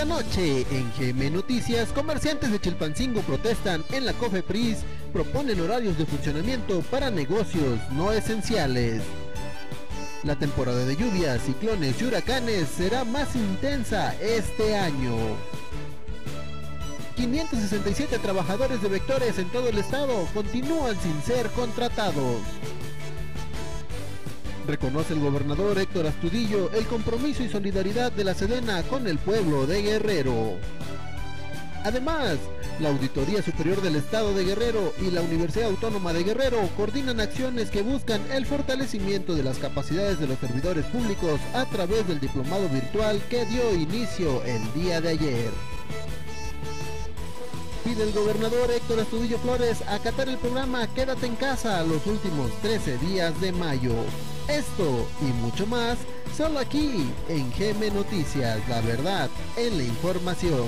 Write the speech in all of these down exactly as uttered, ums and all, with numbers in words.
noche en G M Noticias, comerciantes de Chilpancingo protestan en la COFEPRIS, proponen horarios de funcionamiento para negocios no esenciales. La temporada de lluvias, ciclones y huracanes será más intensa este año. quinientos sesenta y siete trabajadores de vectores en todo el estado continúan sin ser contratados. Reconoce el gobernador Héctor Astudillo el compromiso y solidaridad de la Sedena con el pueblo de Guerrero. Además, la Auditoría Superior del Estado de Guerrero y la Universidad Autónoma de Guerrero coordinan acciones que buscan el fortalecimiento de las capacidades de los servidores públicos a través del diplomado virtual que dio inicio el día de ayer. Pide el gobernador Héctor Astudillo Flores acatar el programa Quédate en casa los últimos trece días de mayo. Esto y mucho más, solo aquí en G M Noticias, la verdad en la información.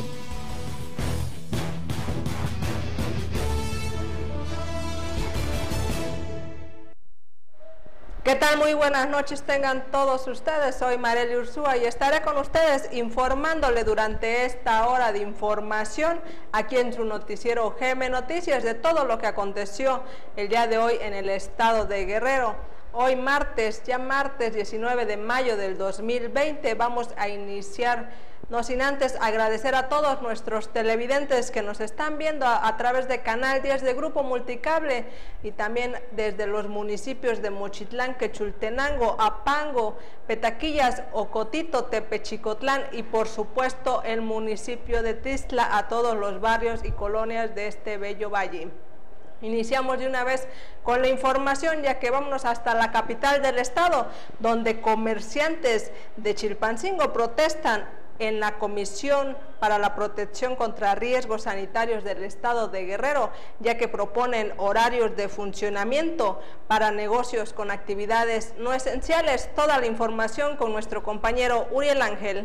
¿Qué tal? Muy buenas noches tengan todos ustedes, soy Marely Ursúa y estaré con ustedes informándole durante esta hora de información aquí en su noticiero G M Noticias de todo lo que aconteció el día de hoy en el estado de Guerrero. Hoy martes, ya martes diecinueve de mayo del dos mil veinte, vamos a iniciar, no sin antes agradecer a todos nuestros televidentes que nos están viendo a, a través de Canal diez de Grupo Multicable y también desde los municipios de Mochitlán, Quechultenango, Apango, Petaquillas, Ocotito, Tepechicotlán y por supuesto el municipio de Tistla, a todos los barrios y colonias de este bello valle. Iniciamos de una vez con la información, ya que vámonos hasta la capital del estado, donde comerciantes de Chilpancingo protestan en la Comisión para la Protección contra Riesgos Sanitarios del Estado de Guerrero, ya que proponen horarios de funcionamiento para negocios con actividades no esenciales. Toda la información con nuestro compañero Uriel Ángel.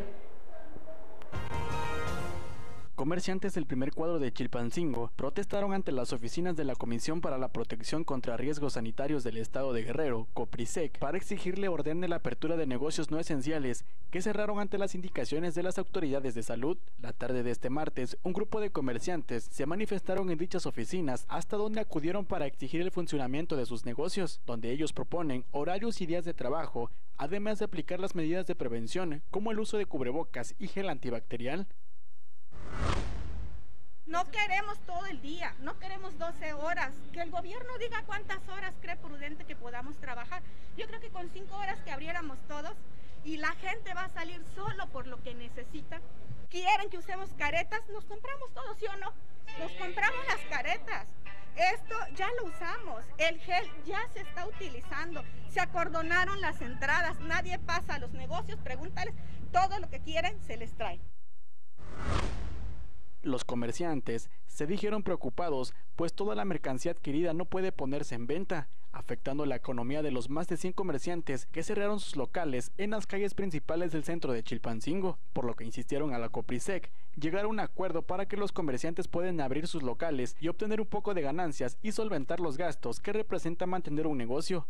Comerciantes del primer cuadro de Chilpancingo protestaron ante las oficinas de la Comisión para la Protección contra Riesgos Sanitarios del Estado de Guerrero, COPRISEC, para exigirle ordene la apertura de negocios no esenciales que cerraron ante las indicaciones de las autoridades de salud. La tarde de este martes, un grupo de comerciantes se manifestaron en dichas oficinas, hasta donde acudieron para exigir el funcionamiento de sus negocios, donde ellos proponen horarios y días de trabajo, además de aplicar las medidas de prevención, como el uso de cubrebocas y gel antibacterial. No queremos todo el día, no queremos doce horas, que el gobierno diga cuántas horas cree prudente que podamos trabajar. Yo creo que con cinco horas que abriéramos todos y la gente va a salir solo por lo que necesita. Quieren que usemos caretas, nos compramos todos, ¿sí o no? Nos compramos las caretas. Esto ya lo usamos, el gel ya se está utilizando, se acordonaron las entradas, nadie pasa a los negocios, pregúntales, todo lo que quieren se les trae. Los comerciantes se dijeron preocupados, pues toda la mercancía adquirida no puede ponerse en venta, afectando la economía de los más de cien comerciantes que cerraron sus locales en las calles principales del centro de Chilpancingo, por lo que insistieron a la COPRISEC llegar a un acuerdo para que los comerciantes puedan abrir sus locales y obtener un poco de ganancias y solventar los gastos que representa mantener un negocio.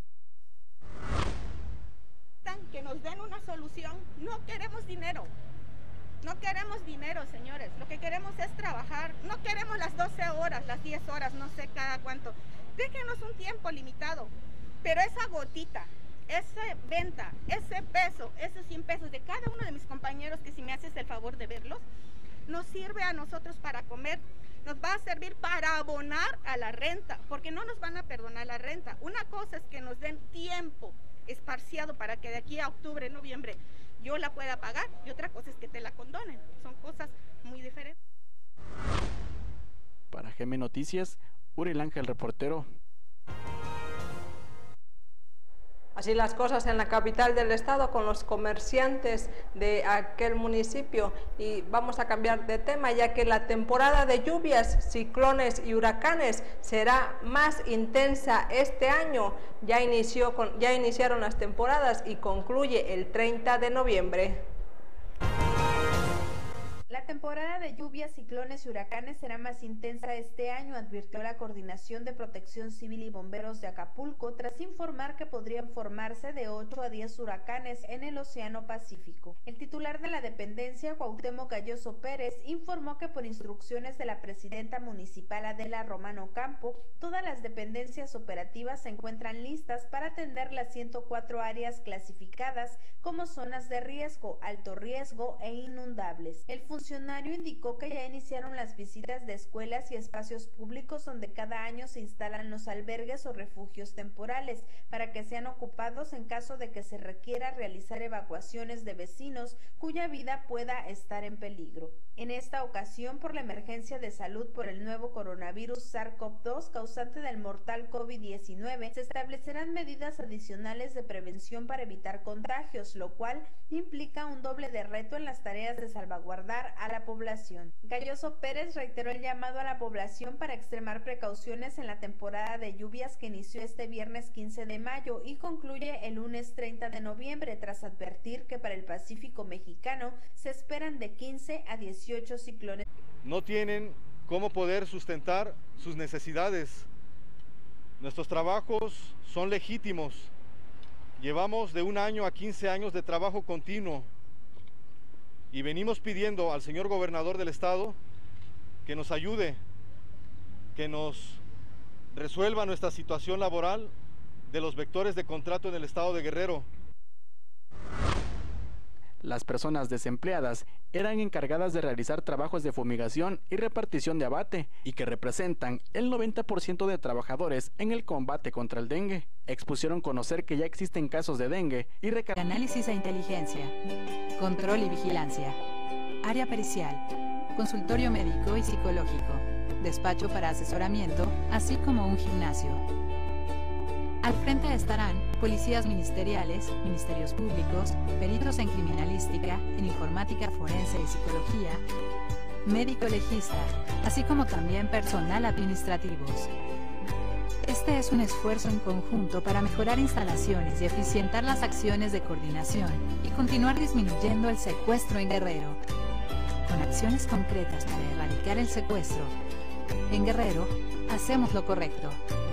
Que nos den una solución, no queremos dinero. No queremos dinero, señores, lo que queremos es trabajar, no queremos las doce horas, las diez horas, no sé cada cuánto. Déjenos un tiempo limitado, pero esa gotita, esa venta, ese peso, esos cien pesos de cada uno de mis compañeros, que si me haces el favor de verlos, nos sirve a nosotros para comer, nos va a servir para abonar a la renta, porque no nos van a perdonar la renta. Una cosa es que nos den tiempo esparciado para que de aquí a octubre, noviembre, yo la pueda pagar, y otra cosa es que te la condonen. Son cosas muy diferentes. Para G M Noticias, Uriel Ángel, reportero. Así las cosas en la capital del estado con los comerciantes de aquel municipio. Y vamos a cambiar de tema, ya que la temporada de lluvias, ciclones y huracanes será más intensa este año. Ya inició con, ya iniciaron las temporadas y concluye el treinta de noviembre. La temporada de lluvias, ciclones y huracanes será más intensa este año, advirtió la Coordinación de Protección Civil y Bomberos de Acapulco, tras informar que podrían formarse de ocho a diez huracanes en el Océano Pacífico. El titular de la dependencia, Cuauhtémoc Galloso Pérez, informó que por instrucciones de la presidenta municipal Adela Romano Campo, todas las dependencias operativas se encuentran listas para atender las ciento cuatro áreas clasificadas como zonas de riesgo, alto riesgo e inundables. El funcionario indicó que ya iniciaron las visitas de escuelas y espacios públicos donde cada año se instalan los albergues o refugios temporales para que sean ocupados en caso de que se requiera realizar evacuaciones de vecinos cuya vida pueda estar en peligro. En esta ocasión, por la emergencia de salud por el nuevo coronavirus SARS CoV dos causante del mortal COVID diecinueve, se establecerán medidas adicionales de prevención para evitar contagios, lo cual implica un doble de reto en las tareas de salvaguardar a la población. Galloso Pérez reiteró el llamado a la población para extremar precauciones en la temporada de lluvias que inició este viernes quince de mayo y concluye el lunes treinta de noviembre, tras advertir que para el Pacífico mexicano se esperan de quince a dieciocho ciclones. No tienen cómo poder sustentar sus necesidades. Nuestros trabajos son legítimos. Llevamos de un año a quince años de trabajo continuo y venimos pidiendo al señor gobernador del estado que nos ayude, que nos resuelva nuestra situación laboral de los vectores de contrato en el estado de Guerrero. Las personas desempleadas eran encargadas de realizar trabajos de fumigación y repartición de abate y que representan el noventa por ciento de trabajadores en el combate contra el dengue. Expusieron conocer que ya existen casos de dengue y reca- análisis e inteligencia, control y vigilancia, área pericial, consultorio médico y psicológico, despacho para asesoramiento, así como un gimnasio. Al frente estarán policías ministeriales, ministerios públicos, peritos en criminalística, en informática forense y psicología, médico legista, así como también personal administrativos. Este es un esfuerzo en conjunto para mejorar instalaciones y eficientar las acciones de coordinación y continuar disminuyendo el secuestro en Guerrero. Con acciones concretas para erradicar el secuestro, en Guerrero hacemos lo correcto.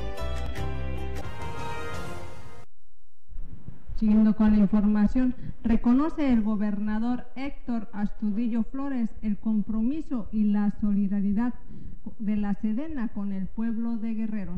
Siguiendo con la información, reconoce el gobernador Héctor Astudillo Flores el compromiso y la solidaridad de la Sedena con el pueblo de Guerrero.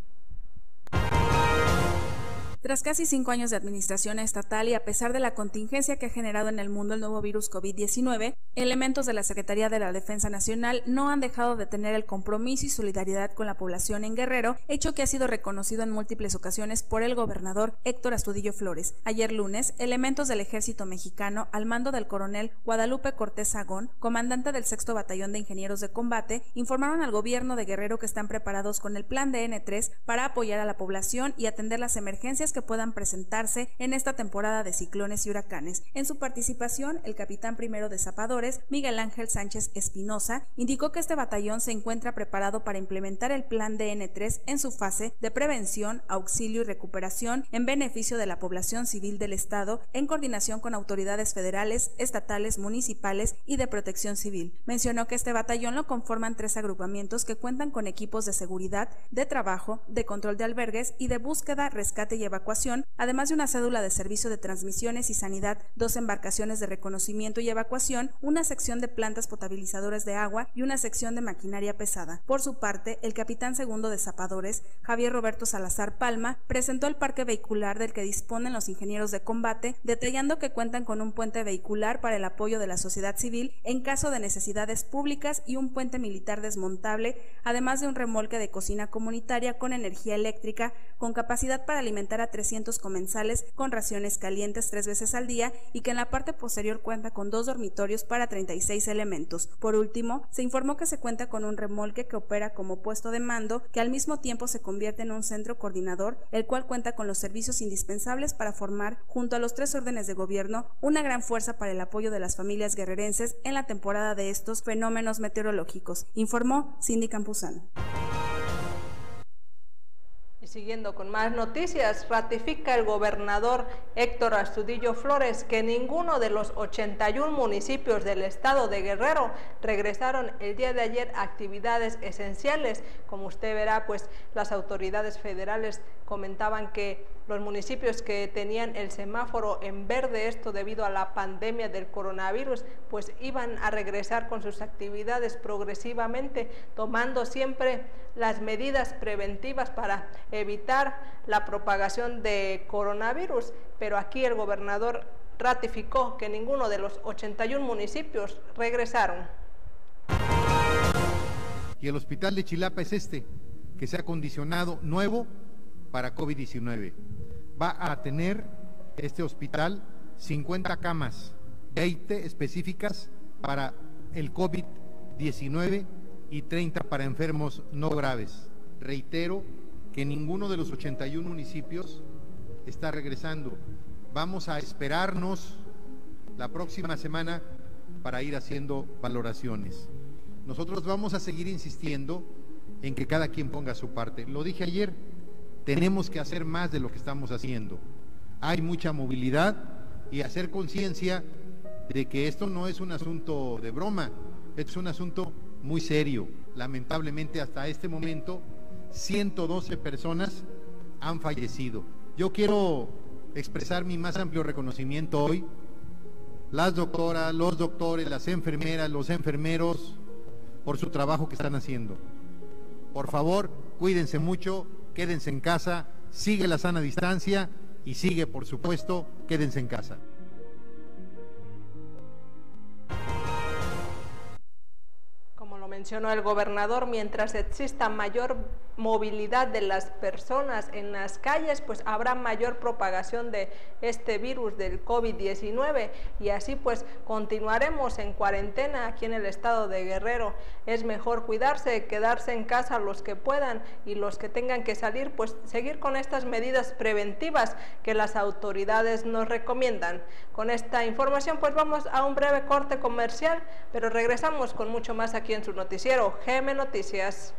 Tras casi cinco años de administración estatal y a pesar de la contingencia que ha generado en el mundo el nuevo virus COVID diecinueve, elementos de la Secretaría de la Defensa Nacional no han dejado de tener el compromiso y solidaridad con la población en Guerrero, hecho que ha sido reconocido en múltiples ocasiones por el gobernador Héctor Astudillo Flores. Ayer lunes, elementos del Ejército Mexicano, al mando del coronel Guadalupe Cortés Agón, comandante del sexto Batallón de Ingenieros de Combate, informaron al gobierno de Guerrero que están preparados con el plan de N tres para apoyar a la población y atender las emergencias que puedan presentarse en esta temporada de ciclones y huracanes. En su participación, el capitán primero de Zapadores, Miguel Ángel Sánchez Espinosa, indicó que este batallón se encuentra preparado para implementar el plan de N tres en su fase de prevención, auxilio y recuperación en beneficio de la población civil del estado, en coordinación con autoridades federales, estatales, municipales y de protección civil. Mencionó que este batallón lo conforman tres agrupamientos que cuentan con equipos de seguridad, de trabajo, de control de albergues y de búsqueda, rescate y evacuación, además de una cédula de servicio de transmisiones y sanidad, dos embarcaciones de reconocimiento y evacuación, una sección de plantas potabilizadoras de agua y una sección de maquinaria pesada. Por su parte, el capitán segundo de Zapadores, Javier Roberto Salazar Palma, presentó el parque vehicular del que disponen los ingenieros de combate, detallando que cuentan con un puente vehicular para el apoyo de la sociedad civil en caso de necesidades públicas y un puente militar desmontable, además de un remolque de cocina comunitaria con energía eléctrica, con capacidad para alimentar a trescientos comensales con raciones calientes tres veces al día y que en la parte posterior cuenta con dos dormitorios para treinta y seis elementos. Por último, se informó que se cuenta con un remolque que opera como puesto de mando, que al mismo tiempo se convierte en un centro coordinador, el cual cuenta con los servicios indispensables para formar, junto a los tres órdenes de gobierno, una gran fuerza para el apoyo de las familias guerrerenses en la temporada de estos fenómenos meteorológicos, informó Cindy Campuzano. Siguiendo con más noticias, ratifica el gobernador Héctor Astudillo Flores que ninguno de los ochenta y uno municipios del estado de Guerrero regresaron el día de ayer a actividades esenciales. Como usted verá, pues las autoridades federales comentaban que los municipios que tenían el semáforo en verde, esto debido a la pandemia del coronavirus, pues iban a regresar con sus actividades progresivamente, tomando siempre las medidas preventivas para evitar la propagación de coronavirus. Pero aquí el gobernador ratificó que ninguno de los ochenta y uno municipios regresaron. Y el hospital de Chilapa es este, que se ha acondicionado nuevo para COVID diecinueve. Va a tener este hospital cincuenta camas, veinte específicas para el COVID diecinueve y treinta para enfermos no graves. Reitero que ninguno de los ochenta y uno municipios está regresando. Vamos a esperarnos la próxima semana para ir haciendo valoraciones. Nosotros vamos a seguir insistiendo en que cada quien ponga su parte. Lo dije ayer, tenemos que hacer más de lo que estamos haciendo. Hay mucha movilidad y hacer conciencia de que esto no es un asunto de broma, es un asunto muy serio. Lamentablemente hasta este momento ciento doce personas han fallecido. Yo quiero expresar mi más amplio reconocimiento hoy, las doctoras, los doctores, las enfermeras, los enfermeros, por su trabajo que están haciendo. Por favor, cuídense mucho, quédense en casa, sigue la sana distancia y sigue, por supuesto, quédense en casa. Como lo mencionó el gobernador, mientras exista mayor movilidad de las personas en las calles, pues habrá mayor propagación de este virus del COVID diecinueve y así pues continuaremos en cuarentena aquí en el estado de Guerrero. Es mejor cuidarse, quedarse en casa los que puedan y los que tengan que salir, pues seguir con estas medidas preventivas que las autoridades nos recomiendan. Con esta información pues vamos a un breve corte comercial, pero regresamos con mucho más aquí en su noticiero G M Noticias.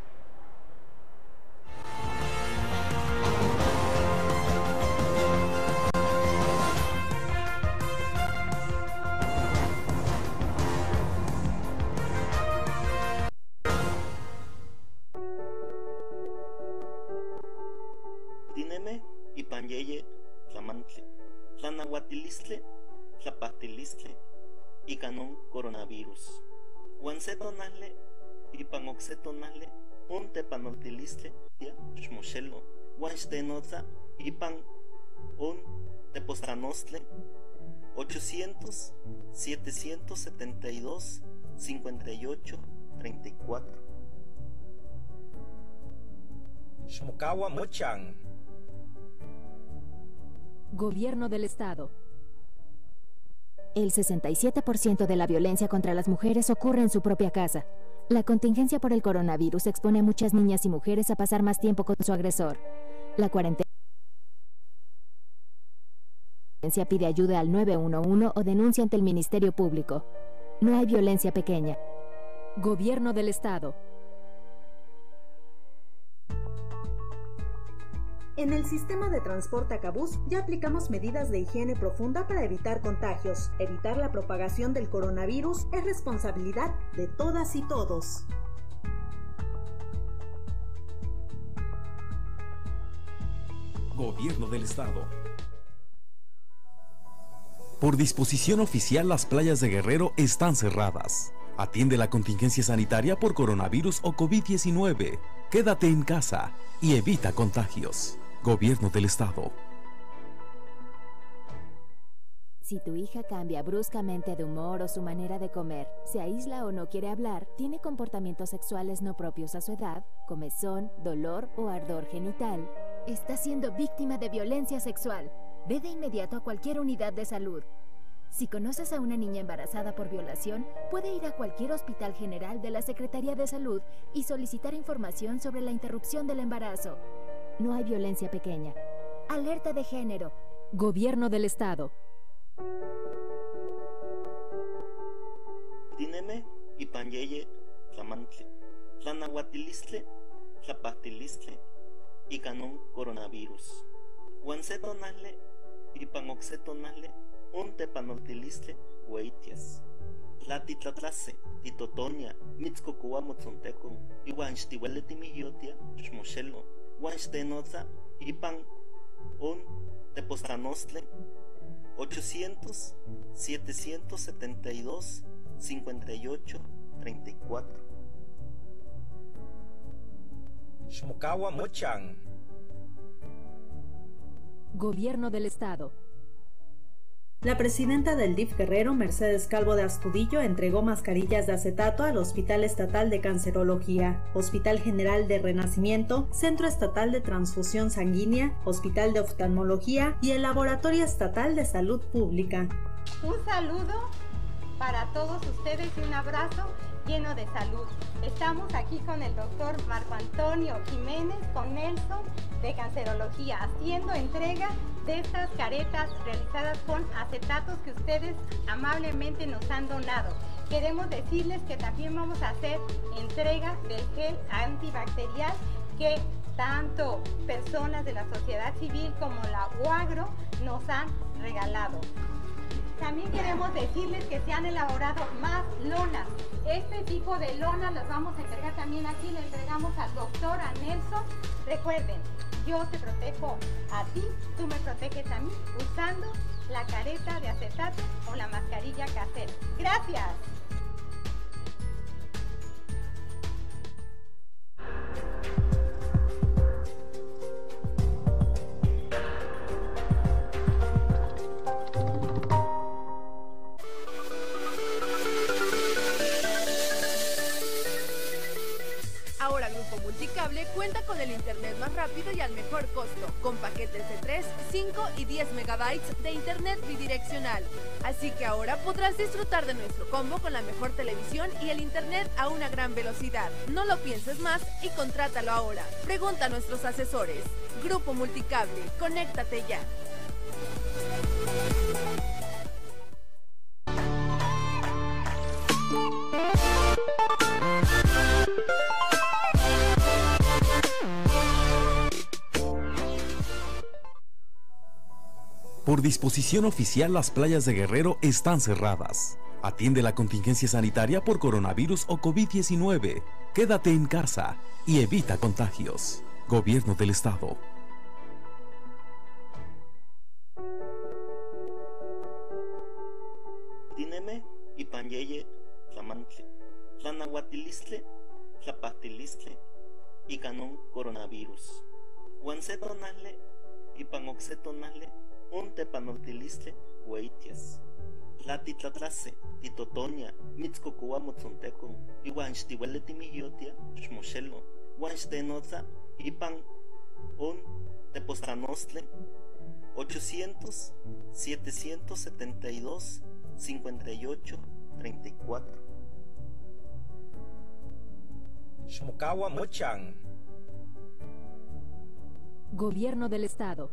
Dineme y panyeye tlamantle, tlanahuatilistle, tlapahtilistle y canon coronavirus. Huancetonale y panoxetonale, ponte panoltilistle, ya xmoxelo, huanchtenotza y pan on tepostranostle, ochocientos, setecientos setenta y dos, cincuenta y ocho, treinta y cuatro. Shmokawa Mochan. Gobierno del Estado. El sesenta y siete por ciento de la violencia contra las mujeres ocurre en su propia casa. La contingencia por el coronavirus expone a muchas niñas y mujeres a pasar más tiempo con su agresor. La cuarentena pide ayuda al nueve uno uno o denuncia ante el Ministerio Público. No hay violencia pequeña. Gobierno del Estado. En el sistema de transporte Acabús ya aplicamos medidas de higiene profunda para evitar contagios. Evitar la propagación del coronavirus es responsabilidad de todas y todos. Gobierno del Estado. Por disposición oficial, las playas de Guerrero están cerradas. Atiende la contingencia sanitaria por coronavirus o COVID diecinueve. Quédate en casa y evita contagios. Gobierno del Estado. Si tu hija cambia bruscamente de humor o su manera de comer, se aísla o no quiere hablar, tiene comportamientos sexuales no propios a su edad, comezón, dolor o ardor genital, está siendo víctima de violencia sexual. Ve de inmediato a cualquier unidad de salud. Si conoces a una niña embarazada por violación, puede ir a cualquier hospital general de la Secretaría de Salud y solicitar información sobre la interrupción del embarazo. No hay violencia pequeña. Alerta de género. Gobierno del Estado. Dineme y panyeye tlamantle, tlanahuatilistle, tlapahtilistle ika non coronavirus. Uan se tonale ipan okse tonale onte panoltilistle hueitias. Tlatitlatlase, titotonia, mitzkokoa motzontekon, iwan xtiwele timihyotia, xmoxelo, uan xtenotza ipan on tepostanostle ochocientos, setecientos setenta y dos, cincuenta y ocho, treinta y cuatro. Shmokawa Mochan. Gobierno del Estado. La presidenta del D I F Guerrero, Mercedes Calvo de Astudillo, entregó mascarillas de acetato al Hospital Estatal de Cancerología, Hospital General de Renacimiento, Centro Estatal de Transfusión Sanguínea, Hospital de Oftalmología y el Laboratorio Estatal de Salud Pública. Un saludo para todos ustedes y un abrazo lleno de salud. Estamos aquí con el doctor Marco Antonio Jiménez, con Nelson de Cancerología, haciendo entrega de estas caretas realizadas con acetatos que ustedes amablemente nos han donado. Queremos decirles que también vamos a hacer entrega del gel antibacterial que tanto personas de la sociedad civil como la UAGRO nos han regalado. También queremos decirles que se han elaborado más lonas. Este tipo de lonas las vamos a entregar también aquí, le entregamos al doctor, a Nelson. Recuerden, yo te protejo a ti, tú me proteges a mí, usando la careta de acetato o la mascarilla casera. ¡Gracias! Ahora Grupo Multicable cuenta con el internet más rápido y al mejor costo, con paquetes de tres, cinco y diez megabytes de internet bidireccional. Así que ahora podrás disfrutar de nuestro combo con la mejor televisión y el internet a una gran velocidad. No lo pienses más y contrátalo ahora. Pregunta a nuestros asesores. Grupo Multicable, conéctate ya. Por disposición oficial, las playas de Guerrero están cerradas. Atiende la contingencia sanitaria por coronavirus o COVID diecinueve. Quédate en casa y evita contagios. Gobierno del Estado. Dineme y panyeye tlamantle, tlanahuatilistle, tlapahtilistle, y canon coronavirus. Uan se tonale y panokse tonale onte panoltilistle hueitias. Tlatitlatlase, titotonia, mitzkokoa motzontekon, iwan xtiwele timihyotia, xmoxelo, uan xtenotza ipan on tepostanostle ochocientos, setecientos setenta y dos, cincuenta y ocho, treinta y cuatro. Shmokawa Mochan. Gobierno del Estado.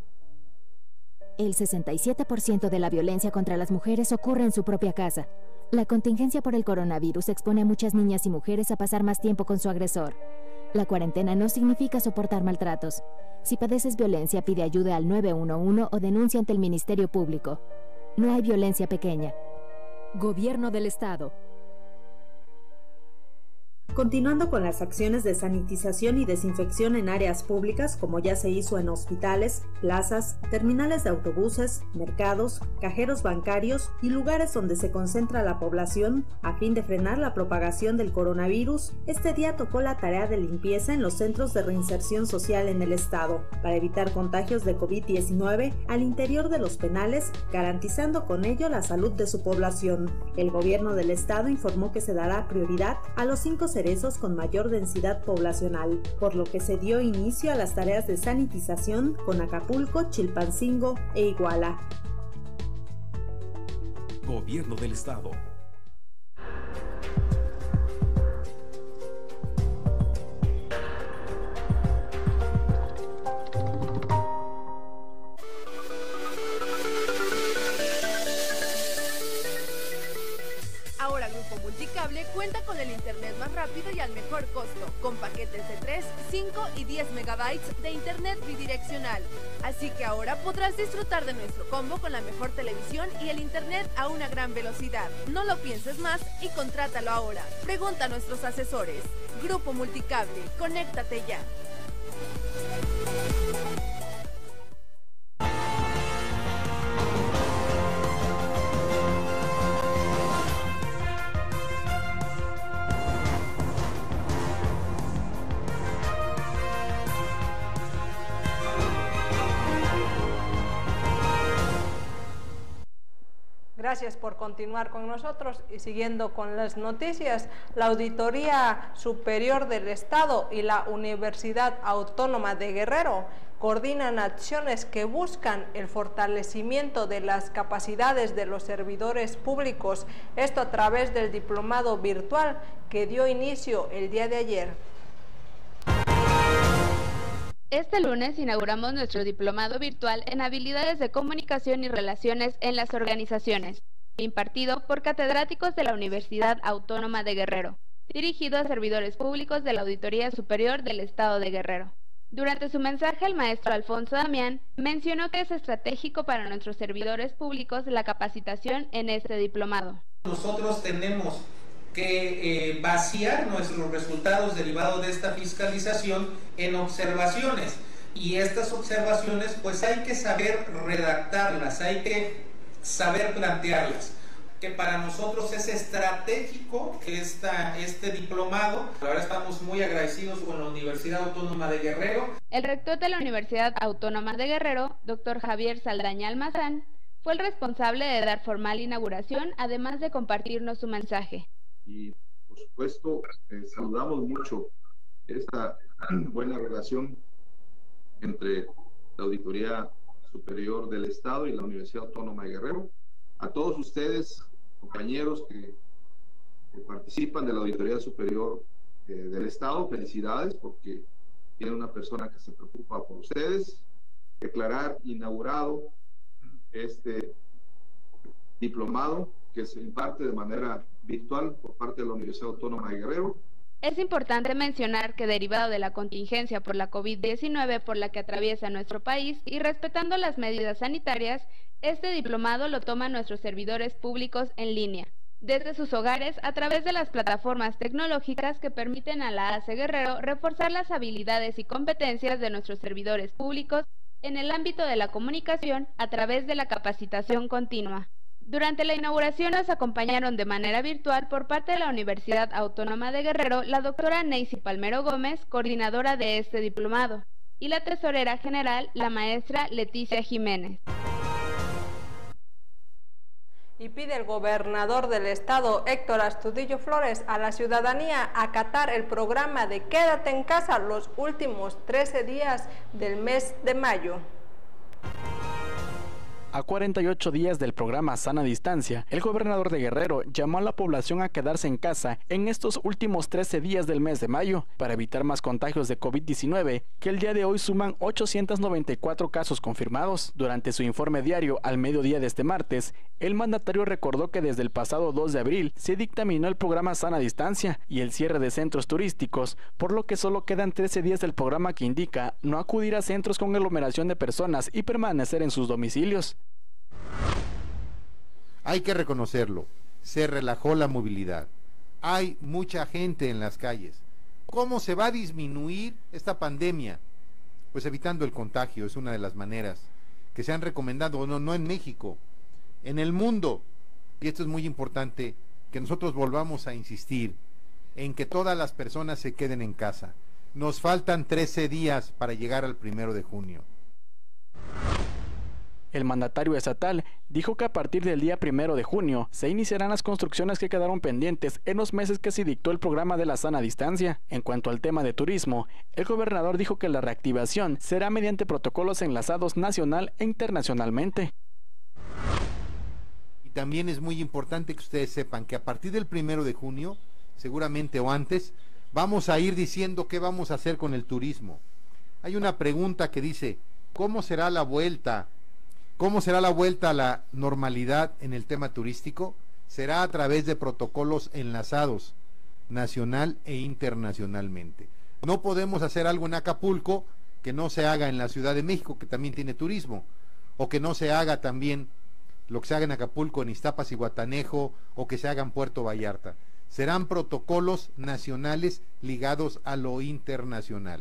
El sesenta y siete por ciento de la violencia contra las mujeres ocurre en su propia casa. La contingencia por el coronavirus expone a muchas niñas y mujeres a pasar más tiempo con su agresor. La cuarentena no significa soportar maltratos. Si padeces violencia, pide ayuda al nueve uno uno o denuncia ante el Ministerio Público. No hay violencia pequeña. Gobierno del Estado. Continuando con las acciones de sanitización y desinfección en áreas públicas, como ya se hizo en hospitales, plazas, terminales de autobuses, mercados, cajeros bancarios y lugares donde se concentra la población, a fin de frenar la propagación del coronavirus, este día tocó la tarea de limpieza en los centros de reinserción social en el estado, para evitar contagios de COVID diecinueve al interior de los penales, garantizando con ello la salud de su población. El gobierno del estado informó que se dará prioridad a los cinco cerezos con mayor densidad poblacional, por lo que se dio inicio a las tareas de sanitización con Acapulco, Chilpancingo e Iguala. Gobierno del Estado. Ahora Grupo Multicable cuenta con el internet más rápido y al mejor costo, con paquetes de tres, cinco y diez megabytes de internet bidireccional. Así que ahora podrás disfrutar de nuestro combo con la mejor televisión y el internet a una gran velocidad. No lo pienses más y contrátalo ahora. Pregunta a nuestros asesores. Grupo Multicable, conéctate ya. Gracias por continuar con nosotros y siguiendo con las noticias. La Auditoría Superior del Estado y la Universidad Autónoma de Guerrero coordinan acciones que buscan el fortalecimiento de las capacidades de los servidores públicos, esto a través del diplomado virtual que dio inicio el día de ayer. Este lunes inauguramos nuestro diplomado virtual en habilidades de comunicación y relaciones en las organizaciones, impartido por catedráticos de la Universidad Autónoma de Guerrero, dirigido a servidores públicos de la Auditoría Superior del Estado de Guerrero. Durante su mensaje, el maestro Alfonso Damián mencionó que es estratégico para nuestros servidores públicos la capacitación en este diplomado. Nosotros tenemos que eh, vaciar nuestros resultados derivados de esta fiscalización en observaciones, y estas observaciones pues hay que saber redactarlas, hay que saber plantearlas, que para nosotros es estratégico esta, este diplomado. Ahora estamos muy agradecidos con la Universidad Autónoma de Guerrero. El rector de la Universidad Autónoma de Guerrero, doctor Javier Saldaña Almazán, fue el responsable de dar formal inauguración, además de compartirnos su mensaje. Y por supuesto eh, saludamos mucho esta buena relación entre la Auditoría Superior del Estado y la Universidad Autónoma de Guerrero. A todos ustedes, compañeros que, que participan de la Auditoría Superior eh, del Estado, felicidades porque tienen una persona que se preocupa por ustedes. Declarar inaugurado este diplomado que se imparte de manera virtual por parte de la Universidad Autónoma de Guerrero. Es importante mencionar que derivado de la contingencia por la COVID diecinueve por la que atraviesa nuestro país y respetando las medidas sanitarias, este diplomado lo toman nuestros servidores públicos en línea, desde sus hogares a través de las plataformas tecnológicas que permiten a la A C E Guerrero reforzar las habilidades y competencias de nuestros servidores públicos en el ámbito de la comunicación a través de la capacitación continua. Durante la inauguración nos acompañaron de manera virtual por parte de la Universidad Autónoma de Guerrero la doctora Neisy Palmero Gómez, coordinadora de este diplomado, y la tesorera general, la maestra Leticia Jiménez. Y pide el gobernador del estado, Héctor Astudillo Flores, a la ciudadanía acatar el programa de Quédate en casa los últimos trece días del mes de mayo. A cuarenta y ocho días del programa Sana Distancia, el gobernador de Guerrero llamó a la población a quedarse en casa en estos últimos trece días del mes de mayo para evitar más contagios de COVID diecinueve, que el día de hoy suman ochocientos noventa y cuatro casos confirmados. Durante su informe diario al mediodía de este martes, el mandatario recordó que desde el pasado dos de abril se dictaminó el programa Sana Distancia y el cierre de centros turísticos, por lo que solo quedan trece días del programa que indica no acudir a centros con aglomeración de personas y permanecer en sus domicilios. Hay que reconocerlo, se relajó la movilidad. Hay mucha gente en las calles. ¿Cómo se va a disminuir esta pandemia? Pues evitando el contagio, es una de las maneras que se han recomendado, no, no en México, en el mundo. Y esto es muy importante, que nosotros volvamos a insistir en que todas las personas se queden en casa. Nos faltan trece días para llegar al primero de junio. El mandatario estatal dijo que a partir del día primero de junio se iniciarán las construcciones que quedaron pendientes en los meses que se dictó el programa de la sana distancia. En cuanto al tema de turismo, el gobernador dijo que la reactivación será mediante protocolos enlazados nacional e internacionalmente. Y también es muy importante que ustedes sepan que a partir del primero de junio, seguramente o antes, vamos a ir diciendo qué vamos a hacer con el turismo. Hay una pregunta que dice, ¿cómo será la vuelta? ¿Cómo será la vuelta a la normalidad en el tema turístico? Será a través de protocolos enlazados. nacional e internacionalmente. No podemos hacer algo en Acapulco que no se haga en la Ciudad de México, que también tiene turismo, o que no se haga también lo que se haga en Acapulco, en Iztapas y Guatanejo, o que se haga en Puerto Vallarta. Serán protocolos nacionales ligados a lo internacional.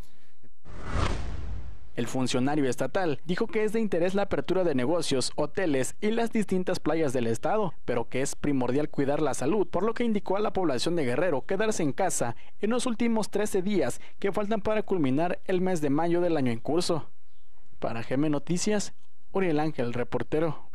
El funcionario estatal dijo que es de interés la apertura de negocios, hoteles y las distintas playas del estado, pero que es primordial cuidar la salud, por lo que indicó a la población de Guerrero quedarse en casa en los últimos trece días que faltan para culminar el mes de mayo del año en curso. Para G M Noticias, Uriel Ángel, reportero.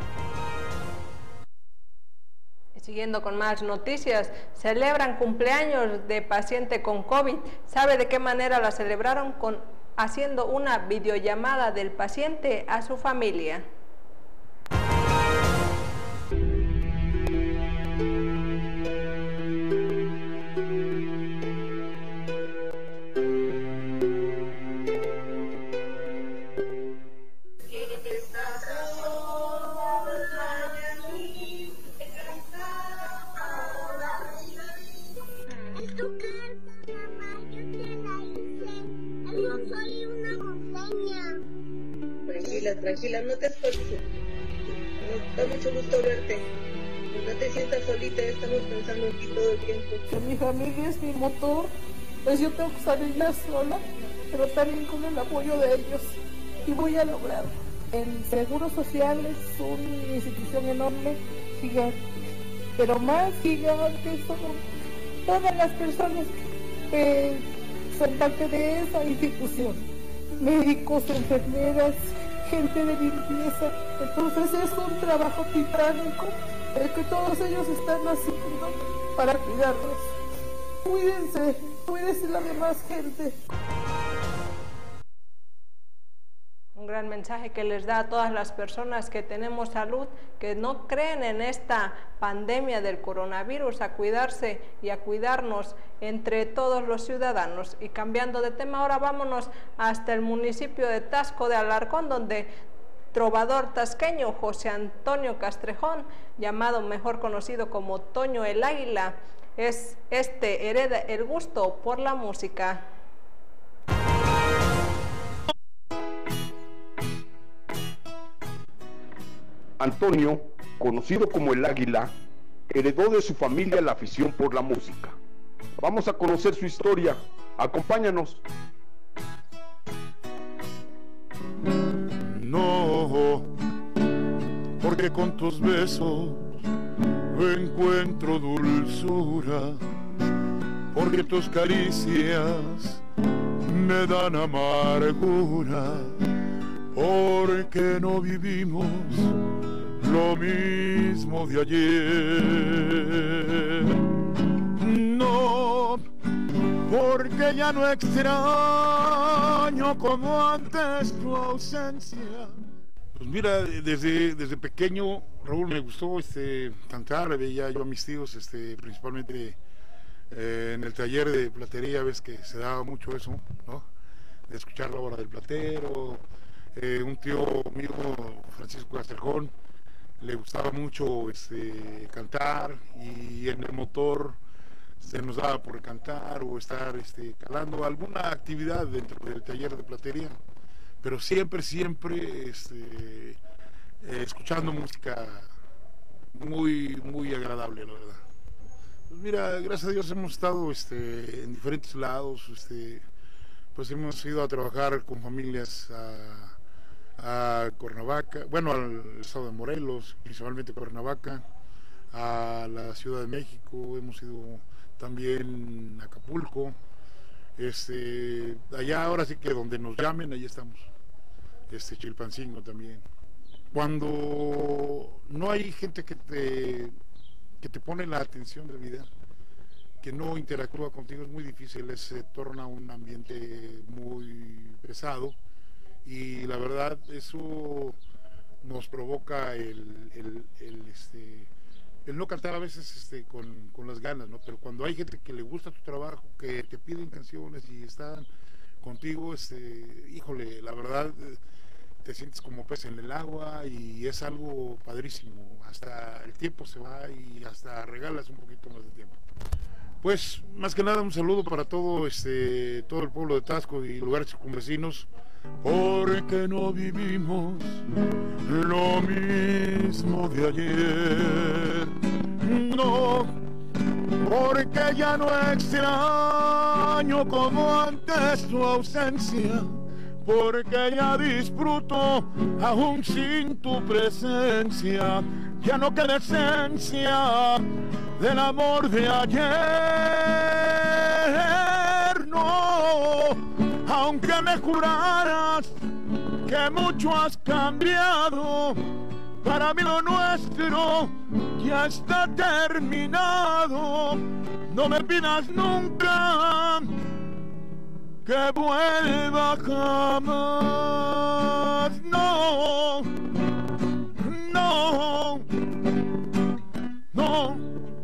Siguiendo con más noticias, celebran cumpleaños de paciente con COVID. ¿Sabe de qué manera la celebraron? Con haciendo una videollamada del paciente a su familia. Tranquila, tranquila, no te esfuerces. Nos da mucho gusto verte. No te sientas solita, estamos pensando en ti todo el tiempo. Que mi familia es mi motor, pues yo tengo que salir ya sola, pero también con el apoyo de ellos. Y voy a lograrlo. El Seguro Social es una institución enorme, gigante. Pero más gigante son todas las personas que son parte de esa institución. Médicos, enfermeras, gente de limpieza. Entonces es un trabajo titánico el que todos ellos están haciendo para cuidarnos. Cuídense, cuídense la demás gente. Un gran mensaje que les da a todas las personas que tenemos salud, que no creen en esta pandemia del coronavirus, a cuidarse y a cuidarnos entre todos los ciudadanos. Y cambiando de tema, ahora vámonos hasta el municipio de Taxco de Alarcón, donde trovador tasqueño José Antonio Castrejón, llamado mejor conocido como Toño el Águila, es este hereda el gusto por la música. Antonio, conocido como el Águila, heredó de su familia la afición por la música. Vamos a conocer su historia. Acompáñanos. No, porque con tus besos encuentro dulzura, porque tus caricias me dan amargura, porque no vivimos lo mismo de ayer. No, porque ya no extraño como antes tu ausencia. Pues mira, desde, desde pequeño, Raúl, me gustó este, cantar. Veía yo a mis tíos, este, principalmente eh, en el taller de platería, ves que se daba mucho eso, ¿no? De escuchar la hora del platero. Eh, un tío mío, Francisco Castrejón, le gustaba mucho este, cantar, y en el motor se nos daba por cantar o estar este, calando alguna actividad dentro del taller de platería, pero siempre, siempre este, eh, escuchando música muy, muy agradable, la verdad. Pues mira, gracias a Dios hemos estado este, en diferentes lados, este, pues hemos ido a trabajar con familias a a Cuernavaca, bueno, al estado de Morelos, principalmente Cuernavaca, a la Ciudad de México, hemos ido también a Acapulco, este, allá ahora sí que donde nos llamen, ahí estamos, este, Chilpancingo también. Cuando no hay gente que te, que te pone la atención de vida, que no interactúa contigo, es muy difícil, se torna un ambiente muy pesado. Y la verdad eso nos provoca el, el, el, este, el no cantar a veces este, con, con las ganas, ¿no? Pero cuando hay gente que le gusta tu trabajo, que te piden canciones y están contigo, este, híjole, la verdad te sientes como pez en el agua y es algo padrísimo. Hasta el tiempo se va y hasta regalas un poquito más de tiempo. Pues más que nada un saludo para todo este todo el pueblo de Taxco y lugares circunvecinos, porque no vivimos lo mismo de ayer. No, porque ya no extraño como antes tu ausencia, porque ya disfruto aún sin tu presencia. Ya no queda esencia del amor de ayer, no, aunque me juraras que mucho has cambiado, para mí lo nuestro ya está terminado. No me pidas nunca que vuelva jamás, no, no, no.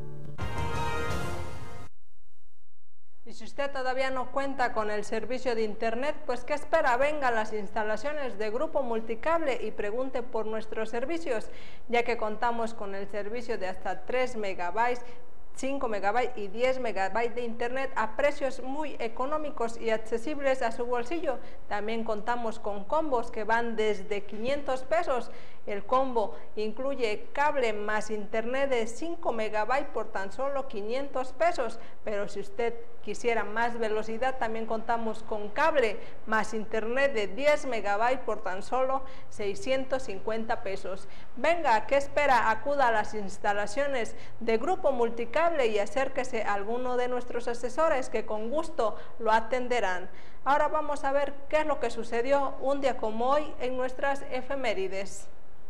Y si usted todavía no cuenta con el servicio de internet, pues ¿qué espera? Venga a las instalaciones de Grupo Multicable y pregunte por nuestros servicios, ya que contamos con el servicio de hasta tres megabytes, cinco megabytes y diez megabytes de internet a precios muy económicos y accesibles a su bolsillo. También contamos con combos que van desde quinientos pesos. El combo incluye cable más internet de cinco megabytes por tan solo quinientos pesos, pero si usted quisiera más velocidad, también contamos con cable más internet de diez megabytes por tan solo seiscientos cincuenta pesos. Venga, ¿qué espera? Acuda a las instalaciones de Grupo Multicable y acérquese a alguno de nuestros asesores que con gusto lo atenderán. Ahora vamos a ver qué es lo que sucedió un día como hoy en nuestras efemérides.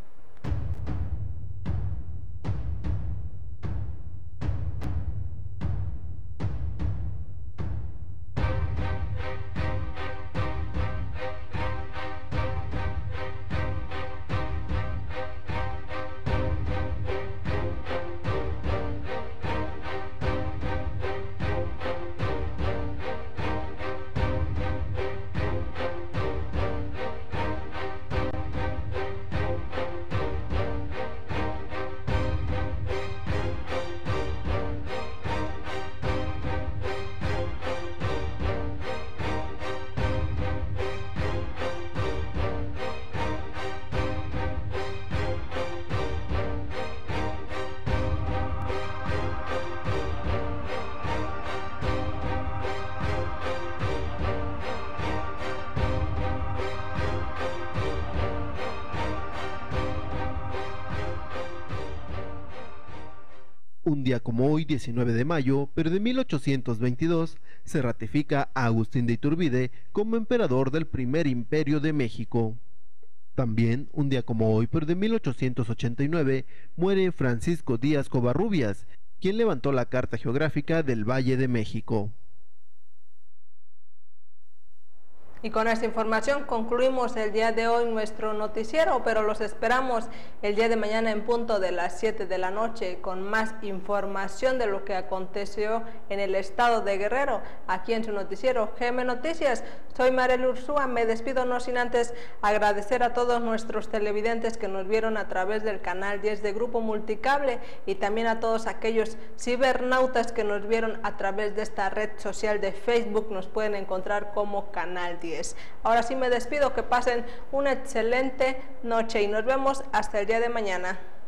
Un día como hoy, diecinueve de mayo, pero de mil ochocientos veintidós, se ratifica a Agustín de Iturbide como emperador del primer imperio de México. También, un día como hoy, pero de mil ochocientos ochenta y nueve, muere Francisco Díaz Covarrubias, quien levantó la Carta Geográfica del Valle de México. Y con esta información concluimos el día de hoy nuestro noticiero, pero los esperamos el día de mañana en punto de las siete de la noche con más información de lo que aconteció en el estado de Guerrero, aquí en su noticiero G M Noticias. Soy Mariel Ursúa, me despido no sin antes agradecer a todos nuestros televidentes que nos vieron a través del canal diez de Grupo Multicable y también a todos aquellos cibernautas que nos vieron a través de esta red social de Facebook, nos pueden encontrar como Canal diez. Ahora sí me despido, que pasen una excelente noche y nos vemos hasta el día de mañana.